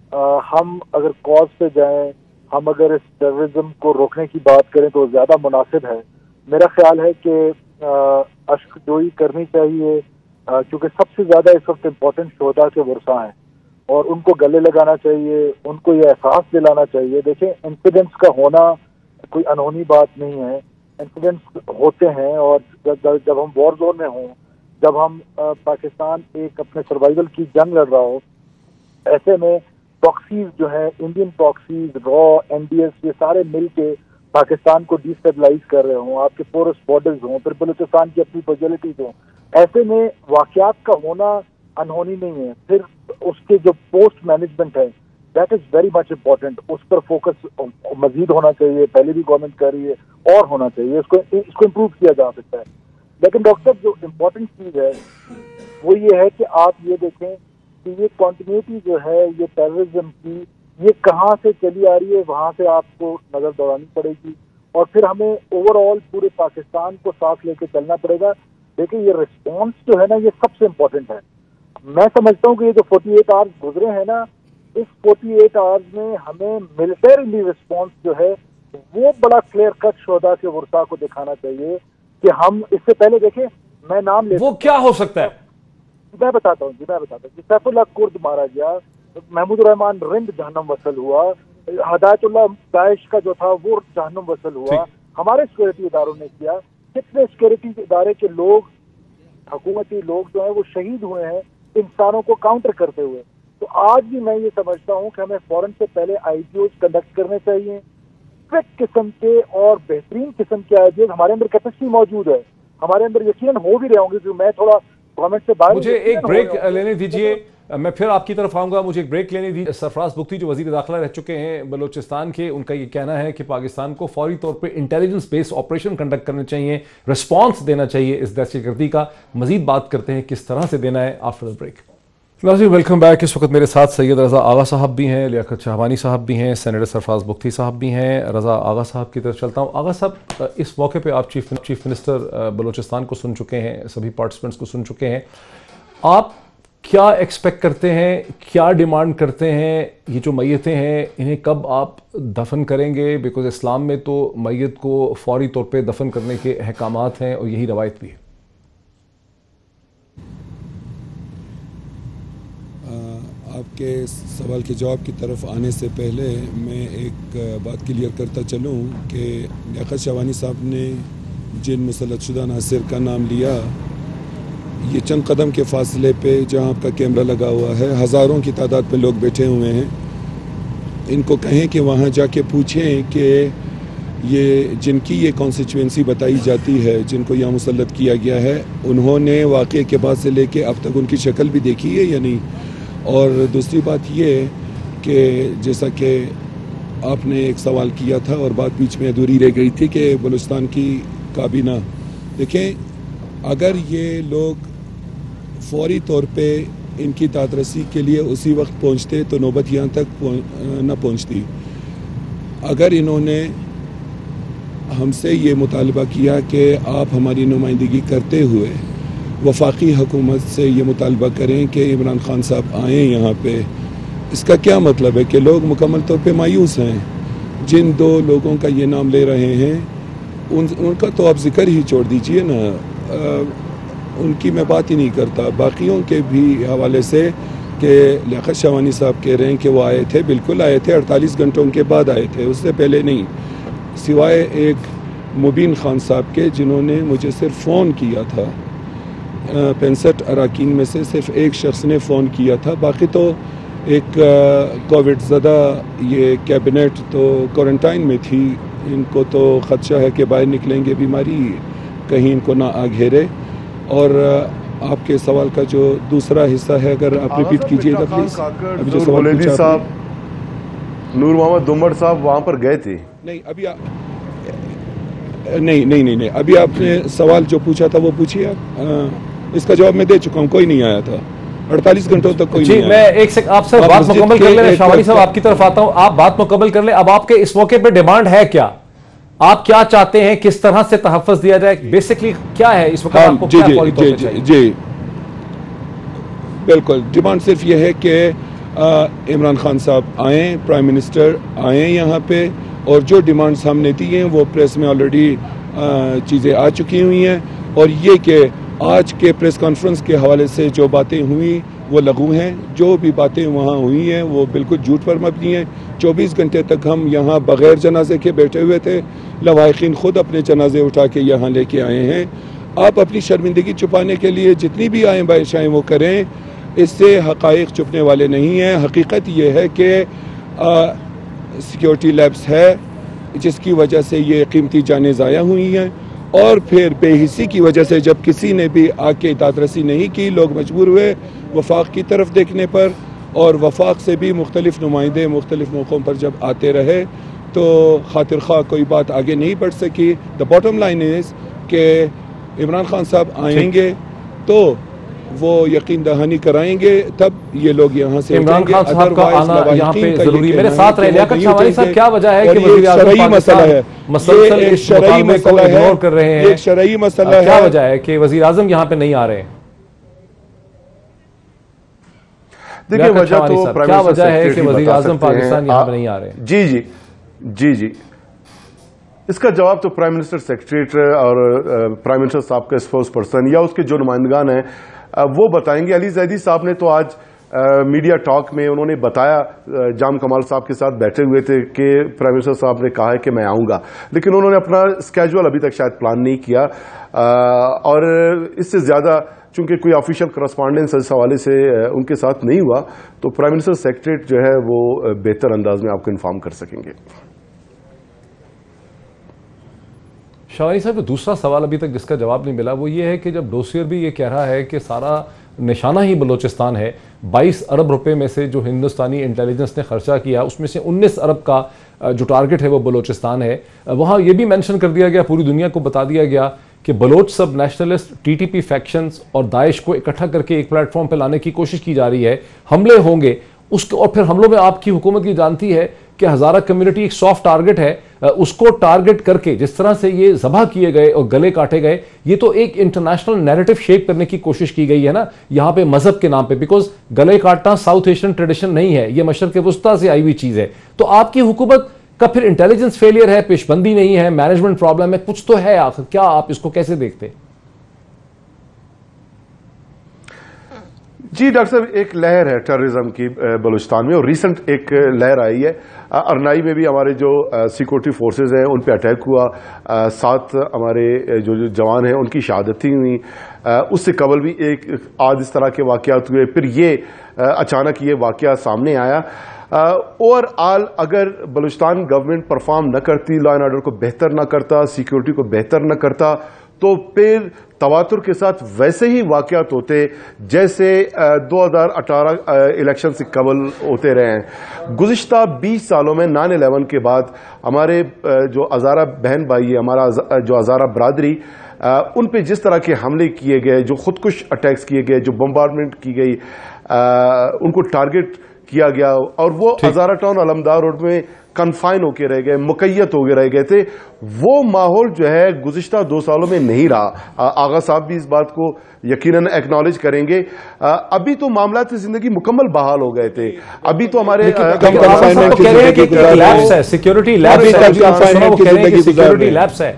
[SPEAKER 6] ہم اگر کاز پہ جائیں، ہم اگر اس ٹیررزم کو روکنے کی بات کریں تو زیادہ مناسب ہے. میرا خیال ہے کہ اشک جوئی کرنی چاہیے، کیونکہ سب سے زیادہ اس وقت امپورٹنٹ شہداء کے ورثاء ہیں، اور ان کو گلے لگانا چاہیے، ان کو یہ احساس دلانا چاہیے. دیکھیں، انسیڈنٹس کا ہونا کوئی انہونی بات نہیں ہے، انسیڈنٹس ہوتے ہیں. اور جب ہم وار زون میں ہوں، جب ہم پاکستان ایک اپنے سروائیول کی جنگ لڑ رہا ہو، ایسے میں پراکسیز جو ہیں، انڈین پراکسیز، را، این ڈی ایس، یہ سارے مل کے پاکستان کو ڈی اسٹیبلائز کر رہے ہوں، آپ کے پورس بارڈرز ہوں، پھر بلوچستان کی اپنی فیسلٹیز ہوں، ایسے میں واقعات کا ہونا انہونی نہیں ہے. پھر اس کے جو پوسٹ مینجمنٹ ہے، that is very much important. اس پر فوکس مزید ہونا چاہیے، پہلے بھی گورنمنٹ کر رہی ہے اور ہونا چاہیے، اس کو اس کو امپروو کیا جا سکتا ہے. لیکن ڈاکٹر صاحب، جو امپورٹنٹ چیز ہے وہ یہ ہے کہ آپ یہ دیکھیں کہ یہ کنٹینیوٹی جو ہے یہ ٹیررزم کی، یہ کہاں سے چلی آ رہی ہے، وہاں سے آپ کو نظر دوڑانی پڑے گی، اور پھر ہمیں اوور آل پورے پاکستان کو ساتھ لے کے چلنا پڑے گا. دیکھیں، یہ رسپانس جو ہے نا، یہ سب سے امپورٹنٹ ہے. میں سمجھتا ہوں کہ یہ جو فورٹی ایٹ آورس گزرے ہیں نا، اس فورٹی ایٹ آورس میں ہمیں ملٹری رسپانس جو ہے وہ بڑا کلیئر کٹ شہداء کے ورثاء کو دکھانا چاہیے کہ ہم اس سے پہلے دیکھیں، میں نام لے
[SPEAKER 1] وہ کیا ہو سکتا ہے،
[SPEAKER 6] میں بتاتا ہوں جی میں بتاتا ہوں سیف اللہ کرد مارا گیا، محمود الرحمان رند جہنم وصل ہوا، ہدایت اللہ داعش کا جو تھا وہ جہنم وصل ہوا. ہمارے سیکورٹی اداروں نے کیا، کتنے سیکورٹی ادارے کے لوگ، حکومتی لوگ جو ہیں وہ شہید ہوئے ہیں انسانوں کو کاؤنٹر کرتے ہوئے. تو آج بھی میں یہ سمجھتا ہوں کہ ہمیں فوراً سے پہلے آئی جی اوز کنڈکٹ کرنے چاہیے، اسٹرکٹ قسم کے اور بہترین قسم کے آئی جی اوز. ہمارے اندر کیپیسٹی موجود ہے، ہمارے اندر یقیناً ہو بھی رہے ہوں گے، جو میں تھوڑا گورنمنٹ سے باہر.
[SPEAKER 1] مجھے ایک بریک لینے دیجئے. میں پھر آپ کی طرف آؤں گا, مجھے ایک بریک لینی تھی. سرفراز بگٹی جو وزیر داخلہ رہ چکے ہیں بلوچستان کے, ان کا یہ کہنا ہے کہ پاکستان کو فوری طور پہ انٹیلیجنس بیس آپریشن کنڈکٹ کرنے چاہیے, رسپانس دینا چاہیے اس دہشت گردی کا. مزید بات کرتے ہیں کس طرح سے دینا ہے آفٹر دا بریک. ناظرین ویلکم بیک. اس وقت میرے ساتھ سید رضا آغا صاحب بھی ہیں, لیاقت شہبانی صاحب بھی ہیں, سینیٹر سرفراز بگٹی صاحب بھی ہیں. رضا آغا صاحب کی طرف چلتا ہوں. آغا صاحب, اس موقع پہ آپ چیف چیف منسٹر بلوچستان کو سن چکے ہیں, سبھی پارٹیسپینٹس کو سن چکے ہیں. آپ کیا ایکسپیکٹ کرتے ہیں, کیا ڈیمانڈ کرتے ہیں؟ یہ جو میتیں ہیں انہیں کب آپ دفن کریں گے؟ بیکاز اسلام میں تو میت کو فوری طور پہ دفن کرنے کے احکامات ہیں اور یہی روایت بھی ہے.
[SPEAKER 4] آپ کے سوال کے جواب کی طرف آنے سے پہلے میں ایک بات کلیئر کرتا چلوں کہ لیاقت شہبانی صاحب نے جن مسلط شدہ عناصر کا نام لیا, یہ چند قدم کے فاصلے پہ جہاں آپ کا کیمرہ لگا ہوا ہے ہزاروں کی تعداد میں لوگ بیٹھے ہوئے ہیں. ان کو کہیں کہ وہاں جا کے پوچھیں کہ یہ جن کی یہ کانسٹیچوئنسی بتائی جاتی ہے, جن کو یہاں مسلط کیا گیا ہے, انہوں نے واقعے کے بعد سے لے کے اب تک ان کی شکل بھی دیکھی ہے یا نہیں. اور دوسری بات یہ کہ جیسا کہ آپ نے ایک سوال کیا تھا اور بات بیچ میں ادھوری رہ گئی تھی کہ بلوچستان کی کابینہ, دیکھیں اگر یہ لوگ فوری طور پہ ان کی داد رسی کے لیے اسی وقت پہنچتے تو نوبت یہاں تک نہ پہنچتی. اگر انہوں نے ہم سے یہ مطالبہ کیا کہ آپ ہماری نمائندگی کرتے ہوئے وفاقی حکومت سے یہ مطالبہ کریں کہ عمران خان صاحب آئیں یہاں پہ, اس کا کیا مطلب ہے کہ لوگ مکمل طور پہ مایوس ہیں. جن دو لوگوں کا یہ نام لے رہے ہیں ان ان کا تو آپ ذکر ہی چھوڑ دیجئے نا, ان کی میں بات ہی نہیں کرتا. باقیوں کے بھی حوالے سے کہ لیاقت شہبانی صاحب کہہ رہے ہیں کہ وہ آئے تھے, بالکل آئے تھے, اڑتالیس گھنٹوں کے بعد آئے تھے, اس سے پہلے نہیں. سوائے ایک مبین خان صاحب کے جنہوں نے مجھے صرف فون کیا تھا, پینسٹھ اراکین میں سے صرف ایک شخص نے فون کیا تھا. باقی تو ایک کووڈ زدہ یہ کیبنٹ تو کوارنٹائن میں تھی, ان کو تو خدشہ ہے کہ باہر نکلیں گے بیماری کہیں ان کو نہ آ گھیرے. اور آپ کے سوال کا جو دوسرا حصہ ہے اگر آپ ریپیٹ کیجئے گا پلیز.
[SPEAKER 5] ابھی جو سوال صاحب نور محمد دمڑ صاحب وہاں پر گئے تھے.
[SPEAKER 4] نہیں ابھی نہیں نہیں نہیں ابھی آپ نے سوال جو پوچھا تھا وہ پوچھیے آپ, اس کا جواب میں دے چکا ہوں. کوئی نہیں آیا تھا اڑتالیس گھنٹوں تک, کوئی نہیں آیا.
[SPEAKER 1] میں ایک سیکنڈ آپ سے بات مکمل کر لیں. شہبانی صاحب آپ کی طرف آتا ہوں, آپ بات مکمل کر لیں. اب آپ کے اس موقع پہ ڈیمانڈ ہے کیا؟ آپ کیا چاہتے ہیں, کس طرح سے تحفظ دیا جائے, بیسکلی کیا ہے اس وقت آپ کو کیا فوری طور پہ چاہیے؟
[SPEAKER 4] جی بالکل, ڈیمانڈ صرف یہ ہے کہ عمران خان صاحب آئیں, پرائم منسٹر آئیں یہاں پہ, اور جو ڈیمانڈز ہم نے دی ہیں وہ پریس میں آلریڈی چیزیں آ چکی ہوئی ہیں. اور یہ کہ آج کے پریس کانفرنس کے حوالے سے جو باتیں ہوئیں وہ لغو ہیں, جو بھی باتیں وہاں ہوئی ہیں وہ بالکل جھوٹ پر مبنی ہیں. چوبیس گھنٹے تک ہم یہاں بغیر جنازے کے بیٹھے ہوئے تھے, لواحقین خود اپنے جنازے اٹھا کے یہاں لے کے آئے ہیں. آپ اپنی شرمندگی چھپانے کے لیے جتنی بھی آئیں بائشائیں وہ کریں, اس سے حقائق چھپنے والے نہیں ہیں. حقیقت یہ ہے کہ سیکیورٹی لیبس ہے جس کی وجہ سے یہ قیمتی جانیں ضائع ہوئی ہیں, اور پھر بے حسی کی وجہ سے جب کسی نے بھی آ کے داد رسی نہیں کی, لوگ مجبور ہوئے وفاق کی طرف دیکھنے پر, اور وفاق سے بھی مختلف نمائندے مختلف موقعوں پر جب آتے رہے تو خاطر خواہ کوئی بات آگے نہیں بڑھ سکی. دا باٹم لائن از کہ عمران خان صاحب آئیں گے تو وہ یقین دہانی کرائیں گے, تب یہ لوگ یہاں سے
[SPEAKER 1] عمران خان صاحب کا آنا یہاں پہ ضروری ہے. میرے ساتھ رہے لیاقت شہبانی صاحب, کیا وجہ ہے کہ وزیر اعظم
[SPEAKER 4] مسئلہ ہے,
[SPEAKER 1] مسلسل اس مطالبے کو اگنور کر رہے ہیں؟
[SPEAKER 4] ایک شرعی مسئلہ ہے.
[SPEAKER 1] کیا وجہ ہے کہ وزیر اعظم یہاں پہ نہیں آ رہے ہیں؟
[SPEAKER 5] دیکھیں وجہ تو
[SPEAKER 1] کیا وجہ ہے کہ وزیر اعظم پاکستان یہاں پہ نہیں آ رہے ہیں؟
[SPEAKER 5] جی جی جی جی اس کا جواب تو پرائم منسٹر سیکریٹریٹ اور پرائم منسٹر صاحب کے اسپوکس پرسن یا اس کے جو نمائندگان ہیں وہ بتائیں گے. علی زیدی صاحب نے تو آج میڈیا ٹاک میں انہوں نے بتایا, جام کمال صاحب کے ساتھ بیٹھے ہوئے تھے, کہ پرائم منسٹر صاحب نے کہا ہے کہ میں آؤں گا, لیکن انہوں نے اپنا اسکیجول ابھی تک شاید پلان نہیں کیا. اور اس سے زیادہ چونکہ کوئی آفیشیل کرسپونڈنس اس حوالے سے ان کے ساتھ نہیں ہوا, تو پرائم منسٹر سیکریٹریٹ جو ہے وہ بہتر انداز میں آپ کو انفارم کر سکیں گے.
[SPEAKER 1] شہبانی صاحب دوسرا سوال ابھی تک جس کا جواب نہیں ملا وہ یہ ہے کہ جب ڈوسیئر بھی یہ کہہ رہا ہے کہ سارا निशाना ही बलूचिस्तान है। बाईस अरब रुपए में से जो हिंदुस्तानी इंटेलिजेंस ने खर्चा किया उसमें से उन्नीस अरब का जो टारगेट है वो बलूचिस्तान है। वहाँ ये भी मेंशन कर दिया गया, पूरी दुनिया को बता दिया गया कि बलोच सब नेशनलिस्ट, टीटीपी फैक्शंस और दाइश को इकट्ठा करके एक प्लेटफॉर्म पर लाने की कोशिश की जा रही है, हमले होंगे उसके, और फिर हमलों में आपकी हुकूमत ये जानती है कि हज़ारा कम्युनिटी एक सॉफ्ट टारगेट है, उसको टारगेट करके जिस तरह से ये ज़बह किए गए और गले काटे गए, ये तो एक इंटरनेशनल नैरेटिव शेप करने की कोशिश की गई है ना यहाँ पे मजहब के नाम पे, बिकॉज गले काटना साउथ एशियन ट्रेडिशन नहीं है, ये मशरक़ वस्ता से आई हुई चीज़ है। तो आपकी हुकूमत का फिर इंटेलिजेंस फेलियर है, पेशबंदी नहीं है, मैनेजमेंट प्रॉब्लम है, कुछ तो है आखिर, क्या आप इसको कैसे देखते हैं?
[SPEAKER 5] जी डॉक्टर साहब, एक लहर है टेररिज्म की बलूचिस्तान में, और रीसेंट एक लहर आई है। अरनाई में भी हमारे जो सिक्योरिटी फोर्सेस हैं उन पे अटैक हुआ, सात हमारे जो जो जवान हैं उनकी शहादतें हुई। उससे कबल भी एक आज इस तरह के वाक़यात हुए, फिर ये अचानक ये वाक़या सामने आया। ओवरऑल अगर बलूचिस्तान गवर्नमेंट परफॉर्म न करती, लॉ एंड ऑर्डर को बेहतर न करता, सिक्योरिटी को बेहतर न करता, तो फिर तवातुर के साथ वैसे ही वाक़यात होते जैसे दो हज़ार अठारह इलेक्शन से कबल होते रहे हैं। गुज़िश्ता बीस सालों में नाइन इलेवन के बाद हमारे जो हज़ारा बहन भाई है, हमारा जो हज़ारा बरादरी, उन पे जिस तरह के हमले किए गए, जो खुदकुश अटैक्स किए गए, जो बम्बार्डमेंट की गई, उनको टारगेट किया गया, और वो हज़ारा टाउन अलमदार रोड में कन्फाइन होके रह गए, मुकैयत होके रह गए थे, वो माहौल जो है गुज़िश्ता दो सालों में नहीं रहा। आगा साहब भी इस बात को यकीनन एक्नॉलेज करेंगे। अभी तो मामलात जिंदगी मुकम्मल बहाल हो गए थे। अभी तो हमारे
[SPEAKER 1] सिक्योरिटी लैब्स है,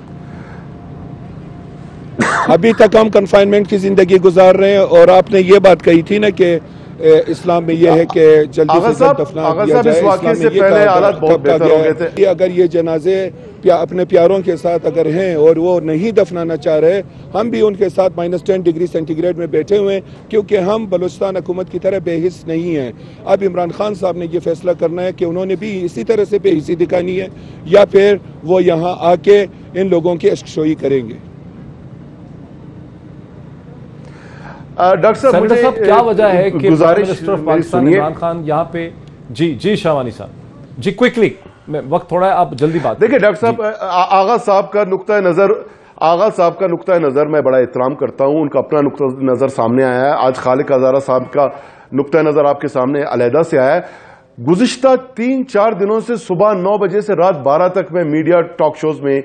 [SPEAKER 4] अभी तक हम कन्फाइनमेंट की जिंदगी गुजार रहे हैं। और आपने ये बात कही थी ना कि इस्लाम में ये है कि जल्दी से जल्द दफना दिया जाए। इस्लाम में ये कहा कि अगर ये जनाजे प्या, अपने प्यारों के साथ अगर हैं और वो नहीं दफनाना चाह रहे, हम भी उनके साथ माइनस टेन डिग्री सेंटीग्रेड में बैठे हुए हैं, क्योंकि हम बलूचिस्तान हुकूमत की तरह बेहिस नहीं हैं। अब इमरान खान साहब ने ये फैसला करना है कि उन्होंने भी इसी तरह से बेहिसी दिखानी है, या फिर वो यहाँ आके इन लोगों की अश्कशोई करेंगे।
[SPEAKER 5] डॉक्टर साहब, मुझे
[SPEAKER 1] साहब क्या वजह है कि मिनिस्टर ऑफ पाकिस्तान इमरान खान यहाँ पे, जी जी शाहवानी साहब, जी क्विकली, वक्त थोड़ा है, आप जल्दी बात
[SPEAKER 5] देखिए। डॉक्टर साहब, आगा साहब का नुक्ता नजर आगा साहब का नुक्ता नजर मैं बड़ा एहतराम करता हूँ, उनका अपना नुक्ता नजर सामने आया है। आज खालिक हज़ारा साहब का नुक्ता नजर आपके सामने अलहदा से आया है। गुज़िश्ता तीन चार दिनों से सुबह नौ बजे से रात बारह तक मैं मीडिया टॉक शोज में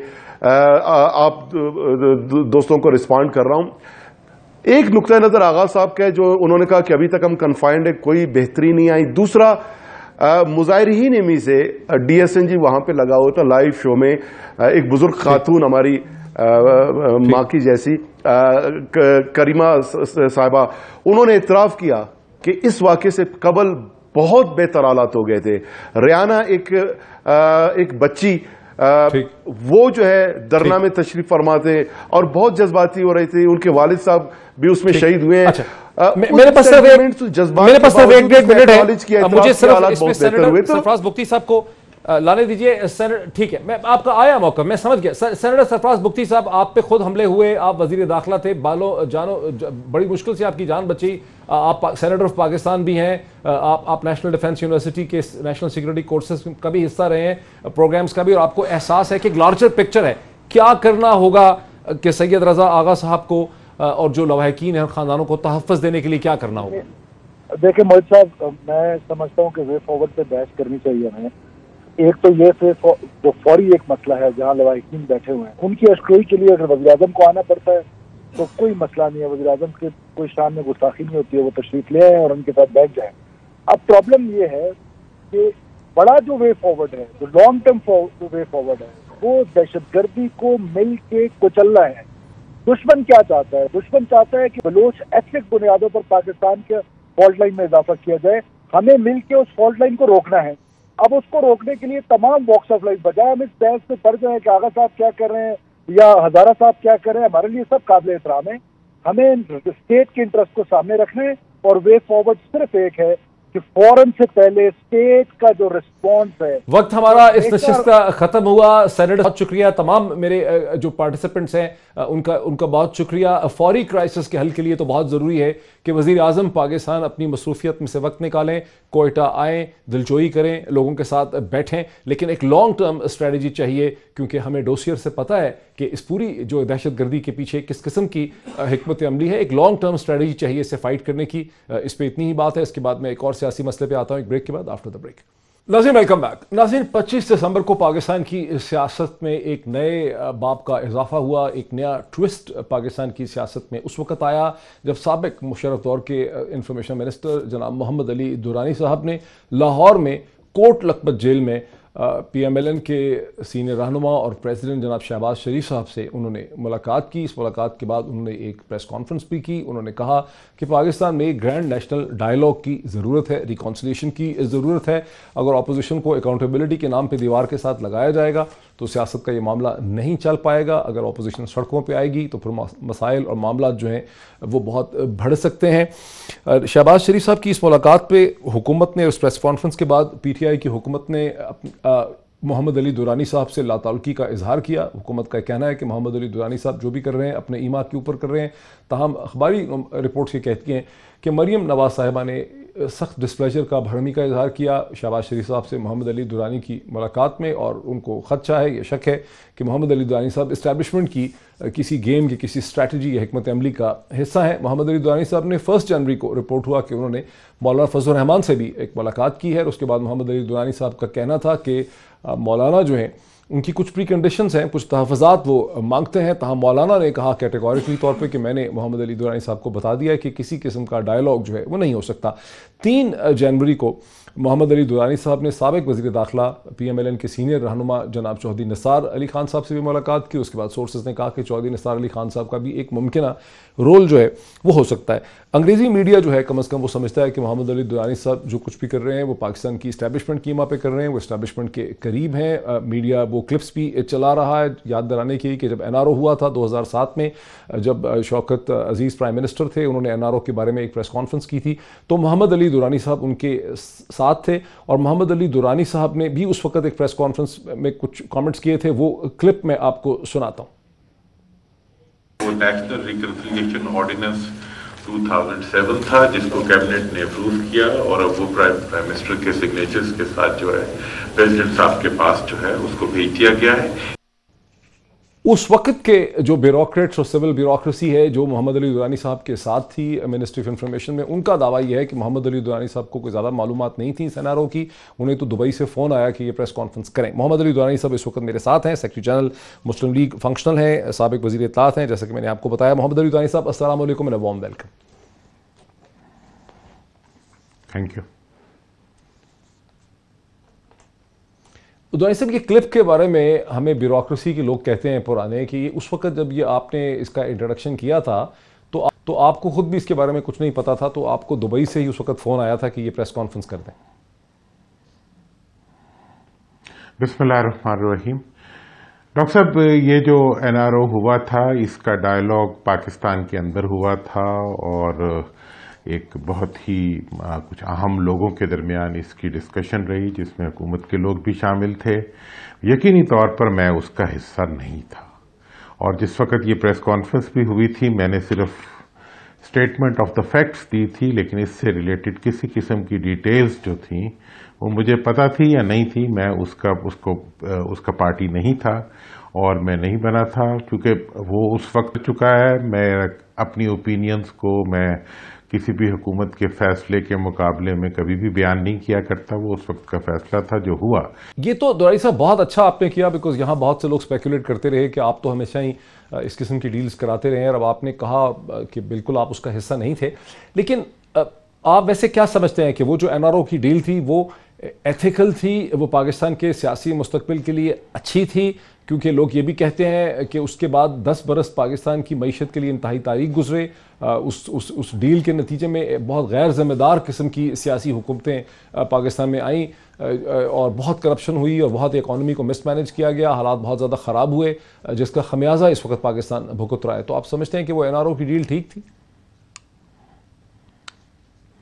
[SPEAKER 5] आप दोस्तों को रिस्पॉन्ड कर रहा हूँ। एक नुक्ता नजर आगा साहब का है जो उन्होंने कहा कि अभी तक हम कन्फाइंड है, कोई बेहतरी नहीं आई। दूसरा, मुजाहिरीन एमी से डीएसएन जी वहां पे लगा हुआ था लाइव शो में, एक बुजुर्ग खातून हमारी माँ की जैसी करीमा साहिबा, उन्होंने इतराफ किया कि इस वाक़े से कबल बहुत बेहतर हालात हो गए थे। रियाना एक एक बच्ची आ, वो जो है दरना में तशरीफ फरमाते और बहुत जज्बाती हो रही थी, उनके वालिद साहब भी उसमें शहीद हुए हैं।
[SPEAKER 1] अच्छा, आ, मेरे पास सिर्फ एक मेरे पास सिर्फ एक डेढ़ मिनट है, मुझे सिर्फ इसमें सेनेटर सरफराज बुख्ती साहब को लाने दीजिए। ठीक है, मैं आपका आया मौका, मैं समझ गया। सेनेटर सरफराज बुख्ती साहब, आप पे खुद हमले हुए, आप वजीर दाखिला थे, बालो जानो बड़ी मुश्किल से आपकी जान बची, आप सेनेटर ऑफ पाकिस्तान भी हैं, आप आप नेशनल डिफेंस यूनिवर्सिटी के नेशनल सिक्योरिटी कोर्सेज का भी हिस्सा रहे हैं, प्रोग्राम्स का भी, और आपको एहसास है कि एक लार्जर पिक्चर है। क्या करना होगा कि सैयद रजा आगा साहब को और जो लवाहिकीन हैं खानदानों को तहफ़्फ़ुज़ देने के लिए क्या करना होगा?
[SPEAKER 6] देखिए मोहित साहब, मैं समझता हूँ कि वे फॉरवर्ड पे बहस करनी चाहिए हमें। एक तो ये जो फौरी एक मसला है जहाँ लवाहिकीन बैठे हुए हैं, उनकी अशकोई के लिए अगर वज़ीर आज़म को आना पड़ता है तो कोई मसला नहीं है, वज़ीर आज़म के कोई शान में गुस्ताखी नहीं होती है, वो तशरीफ ले आए और उनके साथ बैठ जाए। अब प्रॉब्लम ये है कि बड़ा जो वे फॉरवर्ड है, जो लॉन्ग टर्म वे फॉरवर्ड है, वो दहशतगर्दी को मिल के कुचलना है। दुश्मन क्या चाहता है? दुश्मन चाहता है कि बलोच एथनिक बुनियादों पर पाकिस्तान के फॉल्ट लाइन में इजाफा किया जाए, हमें मिल के उस फॉल्ट लाइन को रोकना है। अब उसको रोकने के लिए तमाम वॉक्स ऑफ लाइफ, बजाय हम इस बहस में पड़ जाए कि आगा साहब क्या कर रहे हैं या हज़ारा साहब क्या कर रहे हैं, हमारे लिए सब काबिल एहतराम है। हमें स्टेट के इंटरेस्ट को सामने रखना है और वे फॉरवर्ड सिर्फ एक है کہ فوراً سے پہلے اسٹیٹ کا جو رسپانس ہے.
[SPEAKER 1] وقت ہمارا اس نشست کا ختم ہوا. سینیٹر بہت شکریہ. تمام میرے جو پارٹیسپنٹس ہیں ان کا ان کا بہت شکریہ. فوری کرائسس کے حل کے لیے تو بہت ضروری ہے کہ وزیر اعظم پاکستان اپنی مصروفیت میں سے وقت نکالیں, کوئٹہ آئیں, دلجوئی کریں, لوگوں کے ساتھ بیٹھیں, لیکن ایک لانگ ٹرم اسٹریٹجی چاہیے, کیونکہ ہمیں ڈوسیئر سے پتہ ہے کہ اس پوری جو دہشت گردی کے پیچھے کس قسم کی حکمت عملی ہے. ایک لانگ ٹرم اسٹریٹجی چاہیے اسے فائٹ کرنے کی. اس پہ اتنی ہی بات ہے. اس کے بعد میں ایک اور سیاسی مسئلے پہ آتا ہوں ایک بریک کے بعد, آفٹر دا بریک. ناظرین ویلکم بیک. ناظرین پچیس دسمبر کو پاکستان کی سیاست میں ایک نئے باب کا اضافہ ہوا, ایک نیا ٹوسٹ پاکستان کی سیاست میں اس وقت آیا جب سابق مشرف دور کے انفارمیشن منسٹر جناب محمد علی دورانی صاحب نے لاہور میں کوٹ لکھپت جیل میں پی ایم ایل این کے سینئر رہنما اور پریزیڈنٹ جناب شہباز شریف صاحب سے انہوں نے ملاقات کی. اس ملاقات کے بعد انہوں نے ایک پریس کانفرنس بھی کی. انہوں نے کہا کہ پاکستان میں ایک گرینڈ نیشنل ڈائیلاگ کی ضرورت ہے, ریکانسلیشن کی ضرورت ہے. اگر اپوزیشن کو اکاؤنٹیبلٹی کے نام پہ دیوار کے ساتھ لگایا جائے گا تو سیاست کا یہ معاملہ نہیں چل پائے گا. اگر اپوزیشن سڑکوں پہ آئے گی تو پھر مسائل اور معاملات جو ہیں وہ بہت بڑھ سکتے ہیں. شہباز شریف صاحب کی اس ملاقات پہ حکومت نے, اس پریس کانفرنس کے بعد پی ٹی آئی کی حکومت نے محمد علی دورانی صاحب سے لاتعلقی کا اظہار کیا. حکومت کا کہنا ہے کہ محمد علی دورانی صاحب جو بھی کر رہے ہیں اپنے ایما کے اوپر کر رہے ہیں. تاہم اخباری رپورٹس یہ کہتی ہیں کہ مریم نواز صاحبہ نے سخت ڈسپلیجر کا بھرمی کا اظہار کیا شہباز شریف صاحب سے محمد علی دورانی کی ملاقات میں, اور ان کو خدشہ ہے, یہ شک ہے کہ محمد علی دورانی صاحب اسٹیبلشمنٹ کی کسی گیم کی کسی اسٹریٹجی یا حکمت عملی کا حصہ ہیں. محمد علی دورانی صاحب نے فرسٹ جنوری کو رپورٹ ہوا کہ انہوں نے مولانا فضل الرحمان سے بھی ایک ملاقات کی ہے. اس کے بعد محمد علی دورانی صاحب کا کہنا تھا کہ مولانا جو ہیں ان کی کچھ پری کنڈیشنز ہیں, کچھ تحفظات وہ مانگتے ہیں. تاہم مولانا نے کہا کیٹیگوریکلی طور پہ کہ میں نے محمد علی دورانی صاحب کو بتا دیا ہے کہ کسی قسم کا ڈائیلاگ جو ہے وہ نہیں ہو سکتا. تین جنوری کو محمد علی دورانی صاحب نے سابق وزیر داخلہ پی ایم ایل این کے سینئر رہنما جناب چودھری نثار علی خان صاحب سے بھی ملاقات کی. اس کے بعد سورسز نے کہا کہ چودھری نثار علی خان صاحب کا بھی ایک ممکنہ رول جو ہے وہ ہو سکتا ہے. انگریزی میڈیا جو ہے کم از کم وہ سمجھتا ہے کہ محمد علی دورانی صاحب جو کچھ بھی کر رہے ہیں وہ پاکستان کی اسٹیبلشمنٹ کی ایما پہ کر رہے ہیں, وہ اسٹیبلشمنٹ کے قریب ہیں. میڈیا وہ کلپس بھی چلا رہا ہے یاد دلانے کے لیے کہ جب این آر او ہوا تھا دو ہزار سات میں, جب شوکت عزیز پرائم منسٹر تھے, انہوں نے این آر او کے بارے میں ایک پریس کانفرنس کی تھی تو محمد علی دورانی صاحب ان کے ساتھ تھے. اور محمد علی دورانی صاحب نے بھی اس وقت ایک پریس کانفرنس میں کچھ کامنٹس کیے تھے, وہ کلپ میں آپ کو سناتا ہوں.
[SPEAKER 7] وہ نیشنل ریکنسیلیشن آرڈیننس دو ہزار سات تھا جس کو کیبنٹ نے اپروو کیا, اور اب وہ پرائم منسٹر کے سگنیچرز کے ساتھ جو ہے پریزیڈنٹ صاحب کے پاس جو ہے اس کو بھیج دیا گیا ہے.
[SPEAKER 1] اس وقت کے جو بیوروکریٹس اور سول بیوروکریسی ہے جو محمد علی دورانی صاحب کے ساتھ تھی منسٹری آف انفارمیشن میں, ان کا دعویٰ یہ ہے کہ محمد علی دورانی صاحب کو کوئی زیادہ معلومات نہیں تھیں این آر او کی. انہیں تو دبئی سے فون آیا کہ یہ پریس کانفرنس کریں. محمد علی دورانی صاحب اس وقت میرے ساتھ ہیں, secretary general Muslim League functional ہیں, سابق وزیر اطلاعات ہیں, جیسا کہ میں نے آپ کو بتایا. محمد علی دورانی صاحب السلام علیکم and warm welcome.
[SPEAKER 7] Thank you.
[SPEAKER 1] Durrani صاحب یہ کلپ کے بارے میں ہمیں بیوروکریسی کے لوگ کہتے ہیں پرانے کہ اس وقت جب یہ آپ نے اس کا انٹروڈکشن کیا تھا تو تو آپ کو خود بھی اس کے بارے میں کچھ نہیں پتا تھا, تو آپ کو دبئی سے ہی اس وقت فون آیا تھا کہ یہ پریس کانفرنس کر دیں.
[SPEAKER 7] بسم اللہ الرحمن الرحیم. ڈاکٹر صاحب یہ جو این آر او ہوا تھا اس کا ڈائیلاگ پاکستان کے اندر ہوا تھا, اور ایک بہت ہی کچھ اہم لوگوں کے درمیان اس کی ڈسکشن رہی جس میں حکومت کے لوگ بھی شامل تھے. یقینی طور پر میں اس کا حصہ نہیں تھا, اور جس وقت یہ پریس کانفرنس بھی ہوئی تھی میں نے صرف اسٹیٹمنٹ آف دا فیکٹس دی تھی, لیکن اس سے ریلیٹڈ کسی قسم کی ڈیٹیلز جو تھیں وہ مجھے پتہ تھی یا نہیں تھی. میں اس کا اس کو اس کا پارٹی نہیں تھا اور میں نہیں بنا تھا, کیونکہ وہ اس وقت چکا ہے. میں اپنی اوپینینز کو میں کسی بھی حکومت کے فیصلے کے مقابلے میں کبھی بھی بیان نہیں کیا کرتا, وہ اس وقت کا فیصلہ تھا جو ہوا.
[SPEAKER 1] یہ تو دورانی صاحب بہت اچھا آپ نے کیا, بیکاز یہاں بہت سے لوگ اسپیکولیٹ کرتے رہے کہ آپ تو ہمیشہ ہی اس قسم کی ڈیلز کراتے رہے ہیں, اور اب آپ نے کہا کہ بالکل آپ اس کا حصہ نہیں تھے. لیکن آپ ویسے کیا سمجھتے ہیں کہ وہ جو این آر او کی ڈیل تھی وہ ایتھیکل تھی, وہ پاکستان کے سیاسی مستقبل کے لیے اچھی تھی؟ کیونکہ لوگ یہ بھی کہتے ہیں کہ اس کے بعد دس برس پاکستان کی معیشت کے لیے انتہائی تاریک گزرے. اس اس اس ڈیل کے نتیجے میں بہت غیر ذمہ دار قسم کی سیاسی حکومتیں پاکستان میں آئیں, اور بہت کرپشن ہوئی, اور بہت اکانومی کو مس مینج کیا گیا, حالات بہت زیادہ خراب ہوئے, جس کا خمیازہ اس وقت پاکستان بھگت رہا ہے. تو آپ سمجھتے ہیں کہ وہ این آر او کی ڈیل ٹھیک تھی؟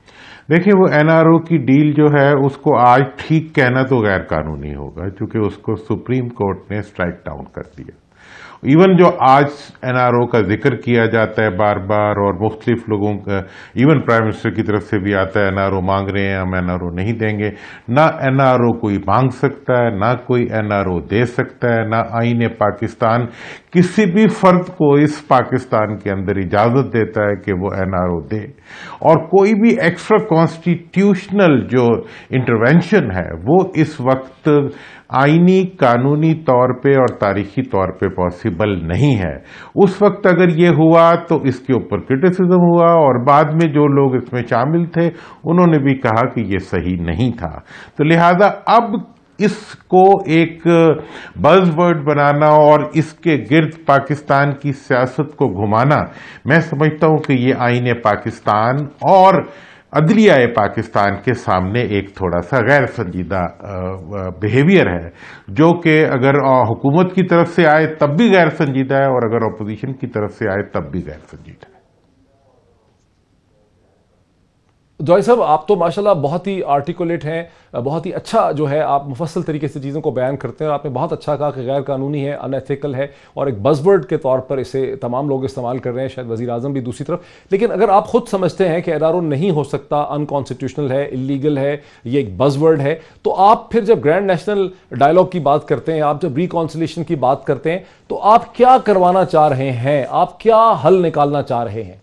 [SPEAKER 7] دیکھیں وہ این آر او کی ڈیل جو ہے اس کو آج ٹھیک کہنا تو غیر قانونی ہوگا کیونکہ اس کو سپریم کورٹ نے اسٹرائک ڈاؤن کر دیا. ایون جو آج این آر او کا ذکر کیا جاتا ہے بار بار اور مختلف لوگوں کا ایون پرائم منسٹر کی طرف سے بھی آتا ہے این آر او مانگ رہے ہیں ہم این آر او نہیں دیں گے. نہ این آر او کوئی مانگ سکتا ہے نہ کوئی این آر او دے سکتا ہے نہ آئین پاکستان کسی بھی فرد کو اس پاکستان کے اندر اجازت دیتا ہے کہ وہ این آر او دے. اور کوئی بھی ایکسٹرا کانسٹیٹیوشنل جو انٹرونشن ہے وہ اس وقت آئینی قانونی طور پہ اور تاریخی طور پہ پاسبل نہیں ہے. اس وقت اگر یہ ہوا تو اس کے اوپر کرٹیسزم ہوا اور بعد میں جو لوگ اس میں شامل تھے انہوں نے بھی کہا کہ یہ صحیح نہیں تھا. تو لہذا اب اس کو ایک بز ورڈ بنانا اور اس کے گرد پاکستان کی سیاست کو گھمانا میں سمجھتا ہوں کہ یہ آئین پاکستان اور عدلیہ پاکستان کے سامنے ایک تھوڑا سا غیر سنجیدہ بیہیویئر ہے جو کہ اگر حکومت کی طرف سے آئے تب بھی غیر سنجیدہ ہے اور اگر اپوزیشن کی طرف سے آئے تب بھی غیر سنجیدہ ہے.
[SPEAKER 1] جوہری صاحب آپ تو ماشاءاللہ بہت ہی آرٹیکولیٹ ہیں, بہت ہی اچھا جو ہے آپ مفصل طریقے سے چیزوں کو بیان کرتے ہیں اور آپ نے بہت اچھا کہا کہ غیر قانونی ہے, ان ایتھیکل ہے اور ایک بز ورڈ کے طور پر اسے تمام لوگ استعمال کر رہے ہیں, شاید وزیر اعظم بھی دوسری طرف. لیکن اگر آپ خود سمجھتے ہیں کہ این آر او نہیں ہو سکتا, ان کانسٹیٹیوشنل ہے, انلیگل ہے, یہ ایک بز ورڈ ہے, تو آپ پھر جب گرینڈ نیشنل ڈائلاگ کی بات کرتے ہیں, آپ جب ریکانسیلیشن کی بات کرتے ہیں تو آپ کیا کروانا چاہ رہے ہیں, آپ کیا حل نکالنا چاہ رہے ہیں؟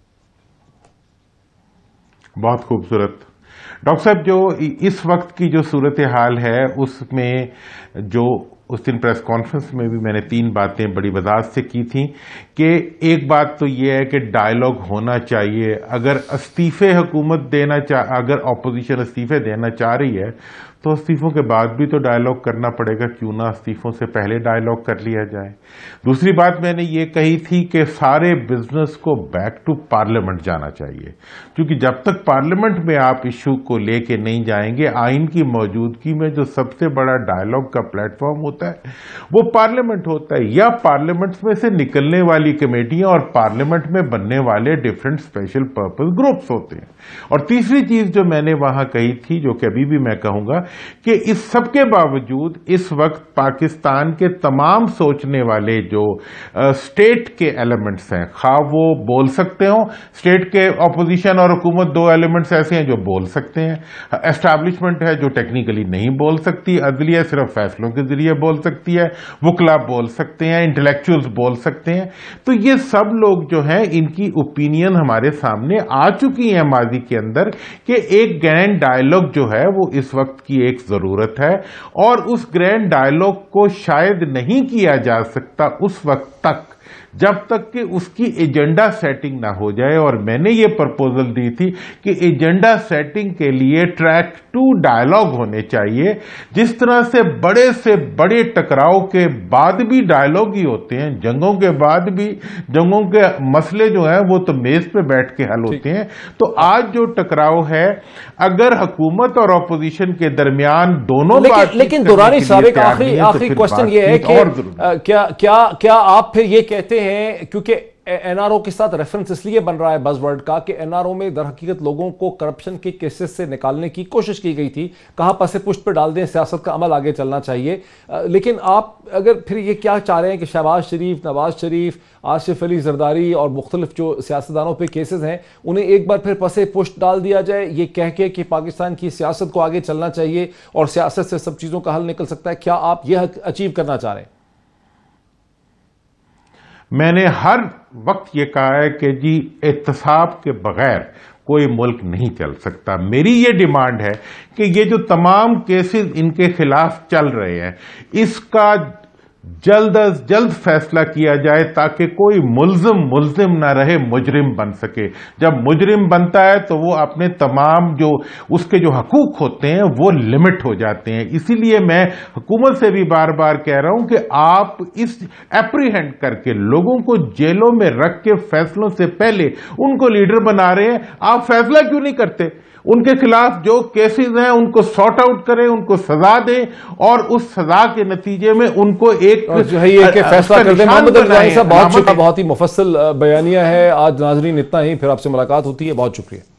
[SPEAKER 7] بہت خوبصورت ڈاکٹر صاحب. جو اس وقت کی جو صورتحال ہے اس میں جو اس دن پریس کانفرنس میں بھی میں نے تین باتیں بڑی وضاحت سے کی تھیں کہ ایک بات تو یہ ہے کہ ڈائلاگ ہونا چاہیے. اگر استعفے حکومت دینا چاہ اگر اپوزیشن استعفے دینا چاہ رہی ہے تو استعفوں کے بعد بھی تو ڈائلاگ کرنا پڑے گا, کیوں نہ استعفوں سے پہلے ڈائلاگ کر لیا جائے. دوسری بات میں نے یہ کہی تھی کہ سارے بزنس کو بیک ٹو پارلیمنٹ جانا چاہیے کیونکہ جب تک پارلیمنٹ میں آپ ایشو کو لے کے نہیں جائیں گے, آئین کی موجودگی میں جو سب سے بڑا ڈائلاگ کا پلیٹ فارم ہوتا ہے وہ پارلیمنٹ ہوتا ہے, یا پارلیمنٹ میں سے نکلنے والی کمیٹیاں اور پارلیمنٹ میں بننے والے ڈفرینٹ اسپیشل پرپز گروپس ہوتے ہیں. اور تیسری چیز جو میں نے وہاں کہی تھی جو کہ ابھی بھی میں کہوں گا کہ اس سب کے باوجود اس وقت پاکستان کے تمام سوچنے والے جو اسٹیٹ کے ایلیمنٹس ہیں, خواہ وہ بول سکتے ہوں, اسٹیٹ کے اپوزیشن اور حکومت دو ایلیمنٹس ایسے ہیں جو بول سکتے ہیں, اسٹیبلشمنٹ ہے جو ٹیکنیکلی نہیں بول سکتی, عدلیہ صرف فیصلوں کے ذریعے بول سکتی ہے, وکلا بول سکتے ہیں, انٹلیکچوئلز بول سکتے ہیں. تو یہ سب لوگ جو ہیں ان کی اوپینین ہمارے سامنے آ چکی ہیں ماضی کے اندر کہ ایک گرینڈ ڈائلاگ جو ہے وہ اس وقت کی ایک ضرورت ہے اور اس گرینڈ ڈائلاگ کو شاید نہیں کیا جا سکتا اس وقت تک جب تک کہ اس کی ایجنڈا سیٹنگ نہ ہو جائے. اور میں نے یہ پرپوزل دی تھی کہ ایجنڈا سیٹنگ کے لیے ٹریک ٹو ڈائلاگ ہونے چاہیے. جس طرح سے بڑے سے بڑے ٹکراؤ کے بعد بھی ڈائلاگ ہی ہوتے ہیں, جنگوں کے بعد بھی جنگوں کے مسئلے جو ہیں وہ تو میز پہ بیٹھ کے حل ہوتے ہیں. تو آج جو ٹکراؤ ہے اگر حکومت اور اپوزیشن کے درمیان دونوں
[SPEAKER 1] لیکن, لیکن دورانی صاحب ایک آخری آخری کوشچن یہ ہے کہ کیا کیا کیا آپ پھر یہ کہتے ہیں, کیونکہ این آر او کے ساتھ ریفرنس اس لیے بن رہا ہے بز ورڈ کا کہ این آر او میں در حقیقت لوگوں کو کرپشن کے کیسز سے نکالنے کی کوشش کی گئی تھی, کہا پسے پشت پہ ڈال دیں, سیاست کا عمل آگے چلنا چاہیے. لیکن آپ اگر پھر یہ کیا چاہ رہے ہیں کہ شہباز شریف, نواز شریف, آصف علی زرداری اور مختلف جو سیاستدانوں پہ کیسز ہیں انہیں ایک بار پھر پسے پشت ڈال دیا جائے یہ کہہ کے کہ پاکستان کی سیاست کو آگے چلنا چاہیے اور سیاست سے سب چیزوں کا حل نکل سکتا ہے, کیا آپ یہ اچیو کرنا چاہ رہے ہیں؟
[SPEAKER 7] میں نے ہر وقت یہ کہا ہے کہ جی احتساب کے بغیر کوئی ملک نہیں چل سکتا. میری یہ ڈیمانڈ ہے کہ یہ جو تمام کیسز ان کے خلاف چل رہے ہیں اس کا جلد از جلد فیصلہ کیا جائے تاکہ کوئی ملزم ملزم نہ رہے, مجرم بن سکے. جب مجرم بنتا ہے تو وہ اپنے تمام جو اس کے جو حقوق ہوتے ہیں وہ لمٹ ہو جاتے ہیں. اسی لیے میں حکومت سے بھی بار بار کہہ رہا ہوں کہ آپ اس اپریہینڈ کر کے لوگوں کو جیلوں میں رکھ کے فیصلوں سے پہلے ان کو لیڈر بنا رہے ہیں, آپ فیصلہ کیوں نہیں کرتے؟ ان کے خلاف جو کیسز ہیں ان کو سارٹ آؤٹ کریں, ان کو سزا دیں اور اس سزا کے نتیجے میں ان کو ایک
[SPEAKER 1] جو ہے یہ کہ فیصلہ کر دیں. محمد علی صاحب بہت شکریہ, بہت ہی مفصل بیانیہ ہے. آج ناظرین اتنا ہی, پھر آپ سے ملاقات ہوتی ہے. بہت شکریہ.